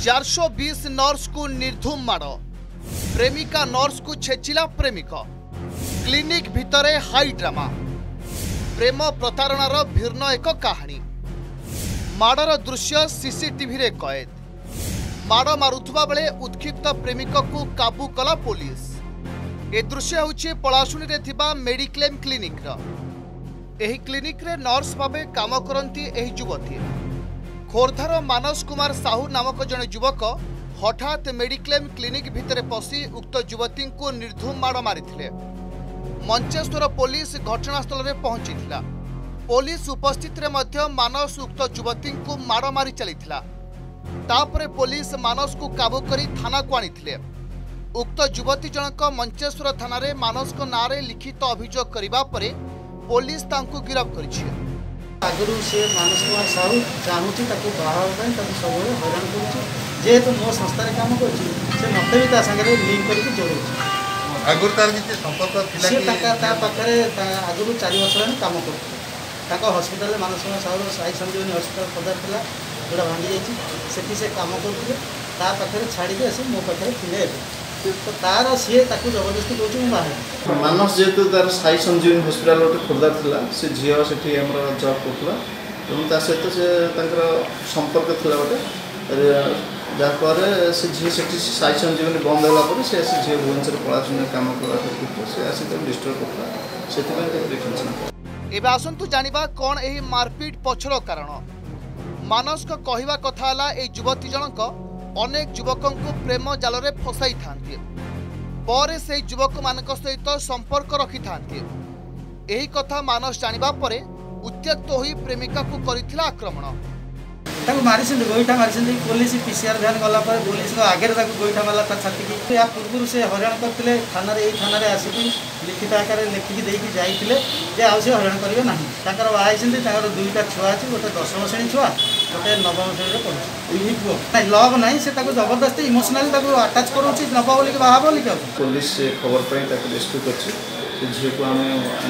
420 nurse को निर्धूम माड़, प्रेमिका नर्स को छेचिला प्रेमिक, क्लिनिक भितरे हाई ड्रामा, प्रेम प्रतारणार भिन्न एक कहानी, माड़र दृश्य सीसीटीवी रे कैद, माड़ मारुथुबा बेले उत्क्षिप्त प्रेमिक को काबू कला पुलिस। ए दृश्य होछि पलाशुनी रे थिबा मेडिक्लेम क्लिनिक रा। एही क्लिनिक रे नर्स भाबे काम करंती एही युवती। खोर्धार मानस कुमार साहू नामक जने युवक हठात मेडिक्लेम क्लिनिक भितरे पसी उक्त युवती को निर्धूम माड़ मारिथिले। मंचेश्वर पुलिस घटनास्थल रे पहुंचीथिला। पुलिस उपस्थित रे मध्य मानस उक्त युवती को माड़ मारी चलीथिला। तापरे पुलिस मानस को काबू करी थाना को आनिथिले। उक्त युवती जनक मंचेश्वर थाना रे मानस को नारे लिखित अभियोग करिबा परे पुलिस तांको गिरफ्त करिछि। आगुरु से मानस कुमार साहू चाहूँ ताको बाहर सब हैरान कर जेहेतु मो संस्था काम कर मत भी सागर लिंक करके जोड़ आगुरी तार किसी संपर्क पाखे आगुरी 4 वर्ष है कम कर हस्पिटाल मानस कुमार साहू साई संजीवनी हस्पिटाल पदार था जोड़ा भांगी जाती से कम करते पाखे छाड़ी आस मो पाखे थे तो तार सी जबरदस्ती कौन बाहर मानस जेहेतु तार साई संजीवनी हस्पिटाल गोटे खोर्धार था से झील से जॉब करता तेणु सहित से संपर्क था गोटे जहाँपर से झी से साई संजीवनी बंद होगापर से झी भुवनेश्वर पलाशुनी काम कर आसिक डिस्टर्ब करता से एबे आसंतु जानिबा कोन एही मारपीट पछर कारण। मानस को कहिबा कथा हला ए युवती जनक अनेक युवकों को प्रेम जाल रे फसाई थांती परे से युवक मानक सहित संपर्क रखि थांती। एही कथा मानस जानिबा परे उत्यक्त होई प्रेमिका को करिथिला आक्रमण। मारी गोईठा मारी पुलिस पीसीआर भ्यान गला पुलिस आगे गोईठा मारा छाती की या पूर्व से हराण करते थाना थाना आसिक लिखित आकार लिखिकी देकी जाते आउ से हराण करेंगे ना बाहर 2टा छुआ अच्छी गोटे 10वीं श्रेणी छुआ गोटे 9वीं श्रेणी पढ़ुई पुआ लव ना से जबरदस्ती इमोशनाली आटाच करोची नब बोलिक बाहा बोलिक पुलिस खबर पर रेस्क्यू कर झील को आम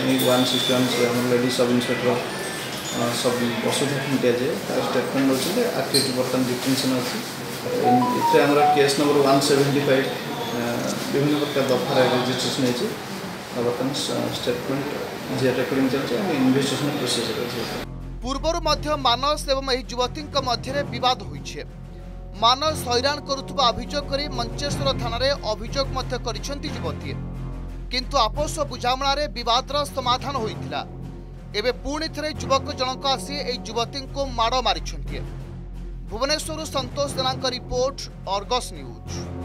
161 लेडी सब इन्सपेक्टर सब वसुधा खुंटिया जे स्टेटमेंट अच्छे एक्टिविटी बर्तमान डिटेंशन अच्छी आम केस नंबर 175 विभिन्न प्रकार दफार रेजिस्ट्रेशन होती बर्तमान स्टेटमेंट जे रेकर्डिंग चलते इन्वेस्टिगेशन प्रोसेस अच्छे। पूर्वर मध्य मानस एवं एही युवती मध्य विवाद होइछे। मानस हैरान करुथुबा अभियोग करी मंचेश्वर थाना रे अभियोग मध्य करिसेंती युवती, किंतु आपस बुझामणा रे विवादर समाधान होइथिला। एबे पुणी थे युवक जनक आसी ए युवती को माड़ मारी। Bhubaneswar Santosh Jena report, Argus news.